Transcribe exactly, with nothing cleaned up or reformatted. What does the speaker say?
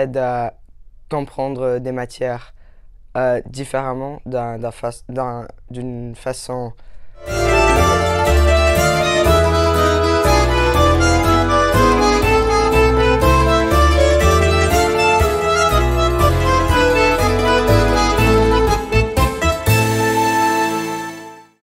aide à comprendre des matières euh, différemment d'un, d'un fa- d'un- d'une façon